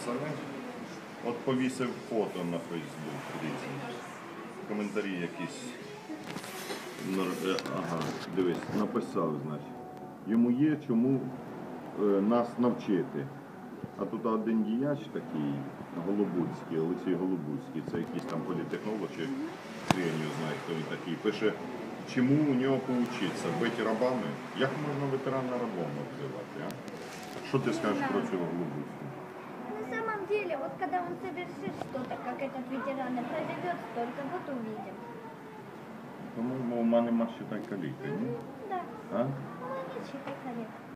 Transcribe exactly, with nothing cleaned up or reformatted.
написали. От повісив фото на Фейсбук, дивіться. Коментарі якісь. Ага, дивись, написав, значить. Йому є чому е, нас навчити. А тут один діяч такий, Голобуцький, Олексій Голобуцький, це якийсь там політехнолог, чи хрень його знає, хто він такий. Пише, чому у нього поучитися, бити рабами? Як можна ветерана рабом обзивати, а? Що ти скажеш про цього Голобуцького? На самом деле, вот когда он совершит что-то, как этот ветеран, и произойдет столько, вот увидим. По-моєму, у мене нема ще так каліки, ні? Да. А? Ну, не считай, коллега.